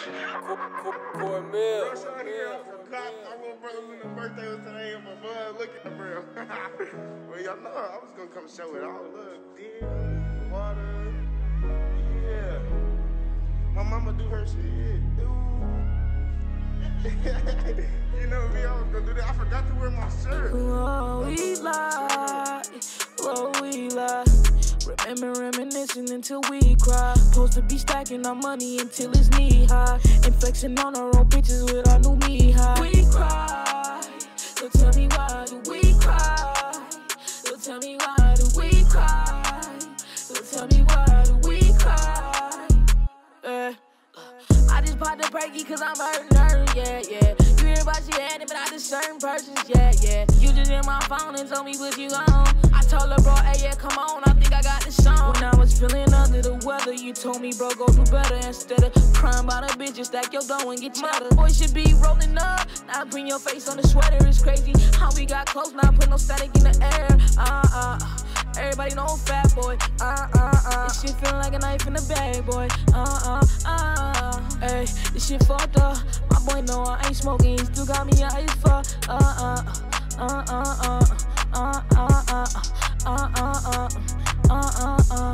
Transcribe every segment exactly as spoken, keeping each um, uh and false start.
Cornmeal. Rush out here, I forgot my little brother's birthday was today, and my bud, look at the bro. Well, y'all know I was gonna come show it all. Look, deal, water, yeah. My mama do her shit, dude. You know me, I was gonna do that. I forgot to wear my shirt. Whoa, we lie, whoa, we lie. Remember reminiscing until we cry. Supposed to be stacking our money until it's knee high. And flexing on our own bitches with our new me high. We cry, so tell me why do we cry? So tell me why do we cry? So tell me why do we cry? Uh, I just bought the breaky cause I'm hurting her, yeah, yeah. You hear about she had it, but I just certain persons, yeah, yeah. You just hit my phone and told me what you on. I told her, bro, hey, yeah, come on, I think I got this song. When I was feeling under the weather, you told me, bro, go do better. Instead of crying about a bitch, just stack your dough and get cheddar. Boy should be rolling up, now bring your face on the sweater. It's crazy how we got close, now put no static in the air. Uh, uh, everybody know fat boy. Uh, uh, uh. This shit feeling like a knife in the bag, boy. Uh, uh, uh. Hey, this shit fucked up. My boy know I ain't smoking, he still got me high as fuck. Uh, uh, uh, uh, uh, uh, uh, uh, uh, uh, uh, uh, uh, uh,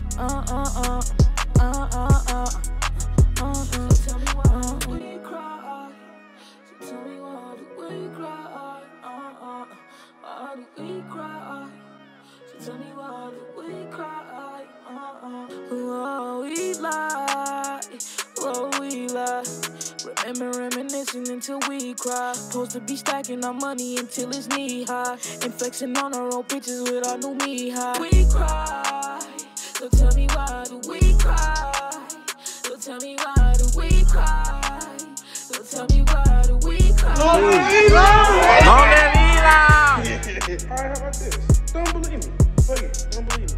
uh, uh, uh, uh, tell me why do we cry? So tell me why do we cry? Uh, uh, why do we cry? So tell me why do we cry? Uh, uh, whoa, we lie, whoa, we lie. Remember reminiscing until we cry. Supposed to be stacking our money until it's knee high. And flexing on our own bitches with our new me high. We cry, so tell me why do we cry? So tell me why do we cry? So tell me why do we cry? Don't let me lie! Don't let me lie! Alright, how about this? Don't believe me. Fuck it, don't believe me.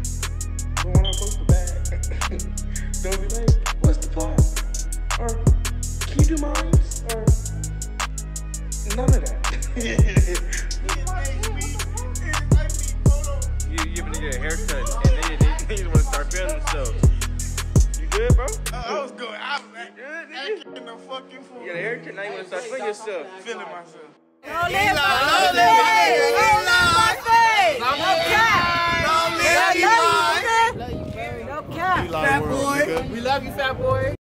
But when I post the bag, don't be like, what's the plan? Or can you do mines? Or none of that. You you gonna get a haircut and then they, they want to start feeling themselves. You good, bro? Uh, I was going, I was acting in the fucking fool. You got a haircut, now you want to start feeling yourself. Feeling myself. Don't live my face! Don't live my face! No cap! Don't live my face! No cap! Fat boy. We love you, fat boy.